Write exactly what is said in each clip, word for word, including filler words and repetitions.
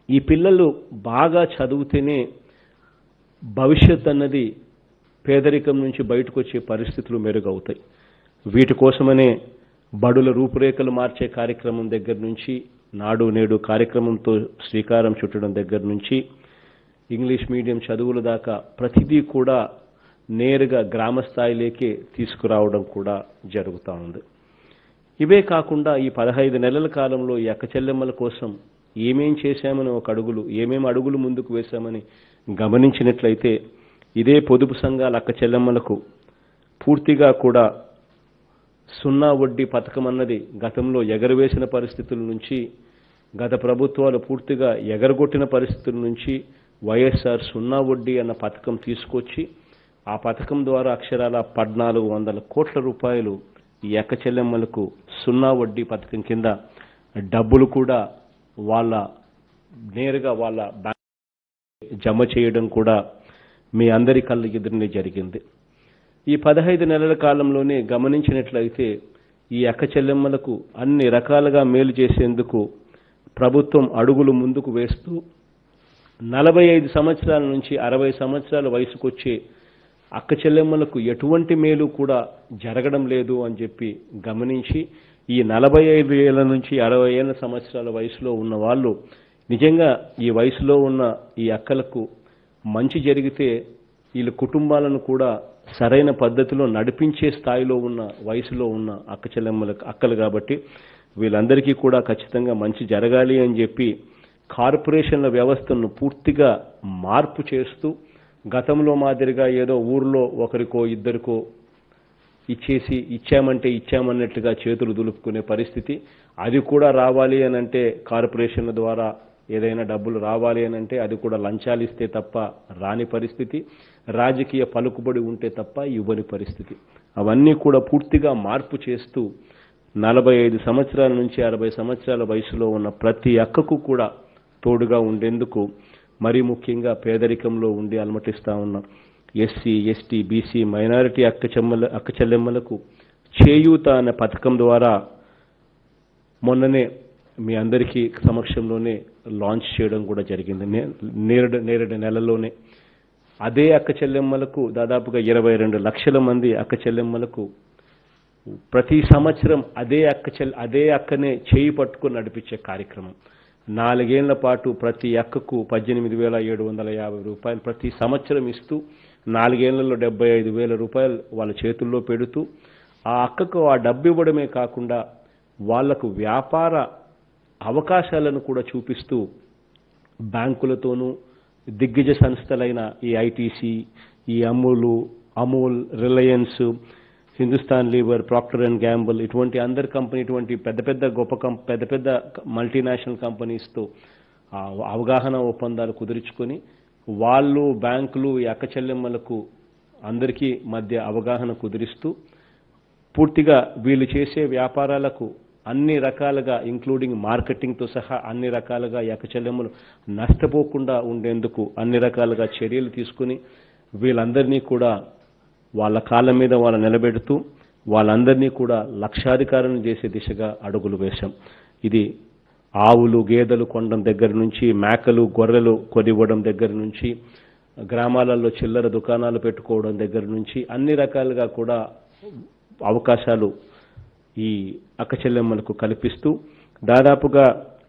ఈ పిల్లలు బాగా చదివితేనే భవిష్యత్ అన్నది పేదరికం నుంచి బయటకు వచ్చే పరిస్థితులు మెరుగవుతాయి. వీటి కోసమనే బడుల రూపురేఖలు మార్చే కార్యక్రమం దగ్గర నుంచి, నాడు నేడు కార్యక్రమంతో శ్రీకారం చుట్టడం దగ్గర నుంచి, ఇంగ్లీష్ మీడియం చదువుల దాకా ప్రతిదీ కూడా నేరుగా గ్రామ స్థాయిలోకే తీసుకురావడం కూడా జరుగుతూ ఉంది. ఇవే కాకుండా ఈ పదహైదు నెలల కాలంలో ఈ అక్క చెల్లెమ్మల కోసం ఏమేం చేశామని ఒక అడుగులు ఏమేం అడుగులు ముందుకు వేశామని గమనించినట్లయితే, ఇదే పొదుపు సంఘాల అక్క చెల్లెమ్మలకు పూర్తిగా కూడా సున్నా వడ్డీ పథకం అన్నది గతంలో ఎగరవేసిన పరిస్థితుల నుంచి, గత ప్రభుత్వాలు పూర్తిగా ఎగరగొట్టిన పరిస్థితుల నుంచి వైఎస్ఆర్ సున్నా వడ్డీ అన్న పథకం తీసుకొచ్చి, ఆ పథకం ద్వారా అక్షరాల పద్నాలుగు వందల కోట్ల రూపాయలు ఈ అక్క చెల్లెమ్మలకు సున్నా వడ్డీ పథకం కింద డబ్బులు కూడా వాళ్ళ నేరుగా వాళ్ళ బ్యాంక్ జమ చేయడం కూడా మీ అందరి కళ్ళ ఎదురునే జరిగింది. ఈ పదహైదు నెలల కాలంలోనే గమనించినట్లయితే ఈ అక్క చెల్లెమ్మలకు అన్ని రకాలుగా మేలు చేసేందుకు ప్రభుత్వం అడుగులు ముందుకు వేస్తూ నలభై ఐదు సంవత్సరాల నుంచి అరవై సంవత్సరాల వయసుకొచ్చే అక్క చెల్లెమ్మలకు ఎటువంటి మేలు కూడా జరగడం లేదు అని చెప్పి గమనించి, ఈ నలభై ఐదు ఏళ్ల నుంచి అరవై ఏళ్ల సంవత్సరాల వయసులో ఉన్న వాళ్ళు నిజంగా ఈ వయసులో ఉన్న ఈ అక్కలకు మంచి జరిగితే వీళ్ళ కుటుంబాలను కూడా సరైన పద్ధతిలో నడిపించే స్థాయిలో ఉన్న వయసులో ఉన్న అక్క చెల్లెమ్మలకు అక్కలు కాబట్టి వీళ్ళందరికీ కూడా ఖచ్చితంగా మంచి జరగాలి అని చెప్పి కార్పొరేషన్ల వ్యవస్థను పూర్తిగా మార్పు చేస్తూ, గతంలో మాదిరిగా ఏదో ఊర్లో ఒకరికో ఇద్దరికో ఇచ్చేసి ఇచ్చామంటే ఇచ్చామన్నట్లుగా చేతులు దులుపుకునే పరిస్థితి, అది కూడా రావాలి అనంటే కార్పొరేషన్ల ద్వారా ఏదైనా డబ్బులు రావాలి అనంటే అది కూడా లంచాలు ఇస్తే తప్ప రాని పరిస్థితి, రాజకీయ పలుకుబడి ఉంటే తప్ప ఇవ్వని పరిస్థితి. అవన్నీ కూడా పూర్తిగా మార్పు చేస్తూ నలభై ఐదు సంవత్సరాల నుంచి అరవై సంవత్సరాల వయసులో ఉన్న ప్రతి అక్కకు కూడా తోడుగా ఉండేందుకు, మరీ ముఖ్యంగా పేదరికంలో ఉండి అలమటిస్తా ఉన్న ఎస్సీ ఎస్టీ బీసీ మైనారిటీ అక్క చెమ్మల అక్క చెల్లెమ్మలకు చేయూత అనే పథకం ద్వారా మొన్ననే మీ అందరికీ సమక్షంలోనే లాంచ్ చేయడం కూడా జరిగింది. నేరడు నేరడు నెలలోనే అదే అక్క చెల్లెమ్మలకు దాదాపుగా ఇరవై రెండు లక్షల మంది అక్క చెల్లెమ్మలకు ప్రతి సంవత్సరం అదే అక్క చెల్ అదే అక్కనే చేయి పట్టుకుని నడిపించే కార్యక్రమం. నాలుగేళ్ల పాటు ప్రతి అక్కకు పద్దెనిమిది వేల ఏడు వందల యాభై రూపాయలు ప్రతి సంవత్సరం ఇస్తూ, నాలుగేళ్లలో డెబ్బై ఐదు వేల రూపాయలు వాళ్ళ చేతుల్లో పెడుతూ, ఆ అక్కకు ఆ డబ్బు ఇవ్వడమే కాకుండా వాళ్లకు వ్యాపార అవకాశాలను కూడా చూపిస్తూ బ్యాంకులతోనూ దిగ్గజ సంస్థలైన ఈ ఐటీసీ, ఈ Amul Amul Reliance, Hindustan Lever, Procter and Gamble ఇటువంటి అందరి కంపెనీ ఇటువంటి పెద్ద పెద్ద గొప్ప కం పెద్ద పెద్ద మల్టీనేషనల్ కంపెనీస్తో అవగాహన ఒప్పందాలు కుదుర్చుకొని వాళ్ళు బ్యాంకులు ఈ అక్క చెల్లెమ్మలకు అందరికీ మధ్య అవగాహన కుదిరిస్తూ పూర్తిగా వీళ్ళు చేసే వ్యాపారాలకు అన్ని రకాలుగా ఇంక్లూడింగ్ మార్కెటింగ్తో సహా అన్ని రకాలుగా ఈ అక్క చెల్లెమ్మలు నష్టపోకుండా ఉండేందుకు అన్ని రకాలుగా చర్యలు తీసుకుని వీళ్ళందరినీ కూడా వాళ్ళ కాళ్ళ మీద వాళ్ళు నిలబెడుతూ వాళ్ళందరినీ కూడా లక్షాధికారులను చేసే దిశగా అడుగులు వేశాం. ఇది ఆవులు గేదెలు కొనడం దగ్గర నుంచి, మేకలు గొర్రెలు కొనివ్వడం దగ్గర నుంచి, గ్రామాలలో చిల్లర దుకాణాలు పెట్టుకోవడం దగ్గర నుంచి అన్ని రకాలుగా కూడా అవకాశాలు ఈ అక్క చెల్లెమ్మలకు కల్పిస్తూ దాదాపుగా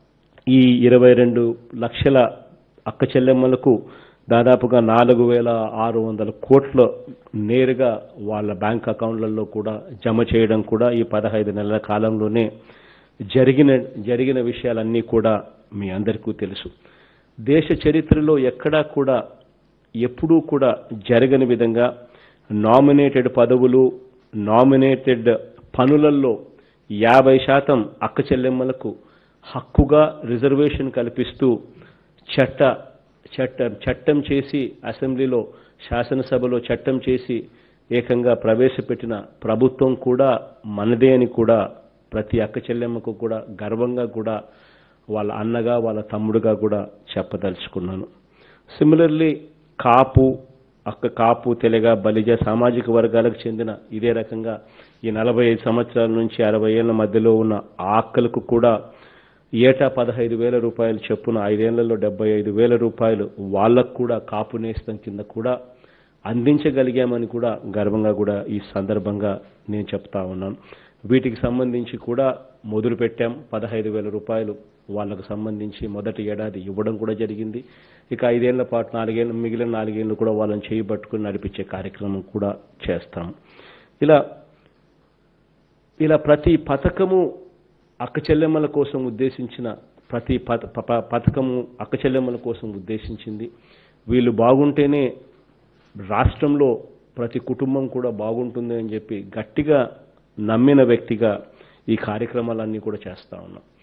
ఈ ఇరవై రెండు లక్షల అక్క చెల్లెమ్మలకు దాదాపుగా నాలుగు వేల ఆరు వందల కోట్ల నేరుగా వాళ్ళ బ్యాంక్ అకౌంట్లలో కూడా జమ చేయడం కూడా ఈ పదహైదు నెలల కాలంలోనే జరిగిన జరిగిన విషయాలన్నీ కూడా మీ అందరికీ తెలుసు. దేశ చరిత్రలో ఎక్కడా కూడా ఎప్పుడూ కూడా జరగని విధంగా నామినేటెడ్ పదవులు, నామినేటెడ్ పనులలో యాభై శాతం అక్క చెల్లెమ్మలకు హక్కుగా రిజర్వేషన్ కల్పిస్తూ చట్ట చట్టం చట్టం చేసి అసెంబ్లీలో శాసనసభలో చట్టం చేసి ఏకంగా ప్రవేశపెట్టిన ప్రభుత్వం కూడా మనదే అని కూడా ప్రతి అక్క చెల్లెమ్మకు కూడా గర్వంగా కూడా వాళ్ళ అన్నగా వాళ్ళ తమ్ముడుగా కూడా చెప్పదలుచుకున్నాను. సిమిలర్లీ కాపు అక్క కాపు తెలగ బలిజ సామాజిక వర్గాలకు చెందిన ఇదే రకంగా ఈ నలభై ఐదు సంవత్సరాల నుంచి అరవై ఏళ్ల మధ్యలో ఉన్న ఆ అక్కలకు కూడా ఏటా పదహైదు వేల రూపాయలు చొప్పున ఐదేళ్లలో డెబ్బై ఐదు వేల రూపాయలు వాళ్ళకు కూడా కాపు నేస్తం కింద కూడా అందించగలిగామని కూడా గర్వంగా కూడా ఈ సందర్భంగా నేను చెప్తా ఉన్నాను. వీటికి సంబంధించి కూడా మొదలు పెట్టాం. పదహైదు వేల రూపాయలు వాళ్ళకు సంబంధించి మొదటి ఏడాది ఇవ్వడం కూడా జరిగింది. ఇక ఐదేళ్ల పాటు నాలుగేళ్ళు మిగిలిన నాలుగేళ్లు కూడా వాళ్ళని చేయబట్టుకుని నడిపించే కార్యక్రమం కూడా చేస్తాం. ఇలా ఇలా ప్రతి పథకము అక్కచెల్లెమ్మల కోసం ఉద్దేశించిన ప్రతి పథకము అక్కచెల్లెమ్మల కోసం ఉద్దేశించింది. వీళ్ళు బాగుంటేనే రాష్ట్రంలో ప్రతి కుటుంబం కూడా బాగుంటుంది అని చెప్పి గట్టిగా నమ్మిన వ్యక్తిగా ఈ కార్యక్రమాలన్నీ కూడా చేస్తా ఉన్నాం.